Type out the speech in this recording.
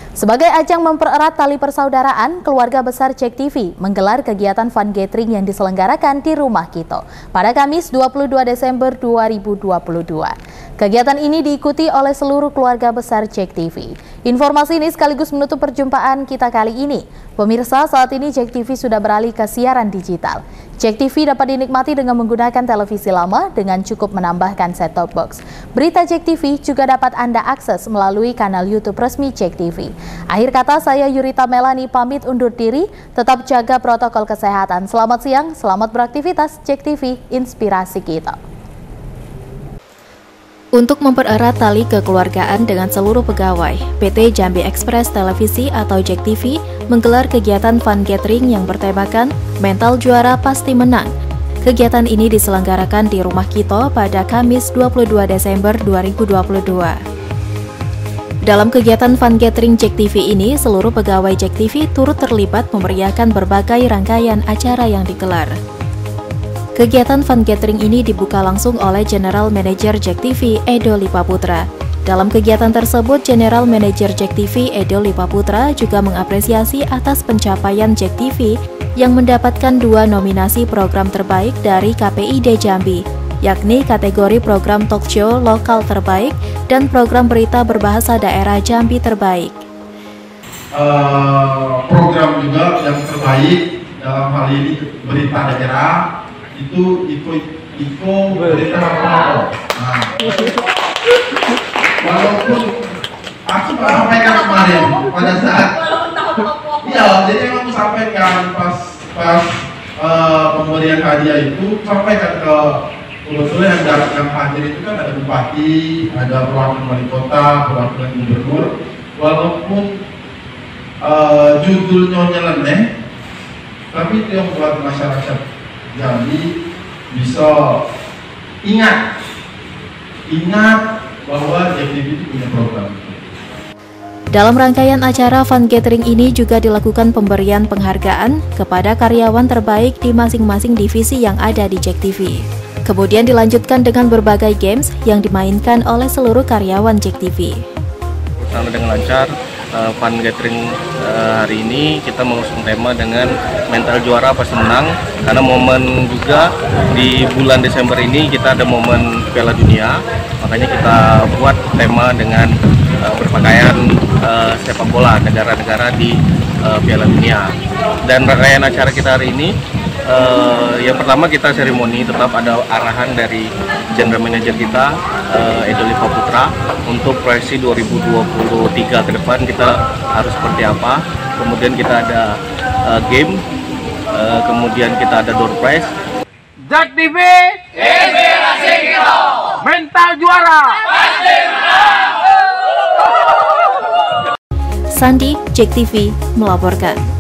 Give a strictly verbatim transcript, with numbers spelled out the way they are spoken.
Sebagai ajang mempererat tali persaudaraan, keluarga besar Cek T V menggelar kegiatan fun gathering yang diselenggarakan di Rumah Kito pada Kamis dua puluh dua Desember dua ribu dua puluh dua. Kegiatan ini diikuti oleh seluruh keluarga besar Cek T V. Informasi ini sekaligus menutup perjumpaan kita kali ini. Pemirsa, saat ini Cek T V sudah beralih ke siaran digital. Cek T V dapat dinikmati dengan menggunakan televisi lama dengan cukup menambahkan set-top box. Berita Cek T V juga dapat Anda akses melalui kanal YouTube resmi Cek T V. Akhir kata, saya Yurita Melani pamit undur diri. Tetap jaga protokol kesehatan. Selamat siang, selamat beraktivitas. Cek T V, inspirasi kita. Untuk mempererat tali kekeluargaan dengan seluruh pegawai, P T Jambi Express Televisi atau Cek T V menggelar kegiatan fun gathering yang bertemakan Mental Juara Pasti Menang. Kegiatan ini diselenggarakan di Rumah Kito pada Kamis dua puluh dua Desember dua ribu dua puluh dua. Dalam kegiatan fun gathering Cek T V ini, seluruh pegawai Cek T V turut terlibat memeriahkan berbagai rangkaian acara yang digelar. Kegiatan fun gathering ini dibuka langsung oleh General Manager Cek T V, Edo Lipaputra. Dalam kegiatan tersebut, General Manager Cek T V, Edo Lipaputra juga mengapresiasi atas pencapaian Cek T V yang mendapatkan dua nominasi program terbaik dari K P I D Jambi, yakni kategori program talk show lokal terbaik dan program berita berbahasa daerah Jambi terbaik. Uh, program juga yang terbaik dalam hal ini berita daerah itu Iko Iko berita apa? Nah, walaupun aku sampaikan kemarin pada saat iya, jadi aku sampaikan pas pas uh, pemberian hadiah itu sampaikan ke kebetulan yang yang hadir itu kan ada bupati, ada perwakilan wali kota, perwakilan gubernur. Walaupun uh, judulnya nyeleneh, tapi itu yang buat masyarakat Jambi bisa ingat ingat bahwa Cek T V itu punya program. Dalam rangkaian acara fun gathering ini juga dilakukan pemberian penghargaan kepada karyawan terbaik di masing-masing divisi yang ada di Cek T V. Kemudian dilanjutkan dengan berbagai games yang dimainkan oleh seluruh karyawan Cek T V. Sama dengan lancar, uh, fun gathering uh, hari ini kita mengusung tema dengan mental juara pasti menang, karena momen juga di bulan Desember ini kita ada momen Piala Dunia, makanya kita buat tema dengan uh, berpakaian uh, sepak bola negara-negara di uh, Piala Dunia. Dan rangkaian acara kita hari ini, uh, yang pertama kita seremoni, tetap ada arahan dari General Manager kita, uh, Edo Lipaputra, untuk proyeksi dua ribu dua puluh tiga ke depan kita harus seperti apa. Kemudian kita ada uh, game, uh, kemudian kita ada door prize. Cek T V, inspirasi kita, mental juara pasti menang. Sandi, Cek T V melaporkan.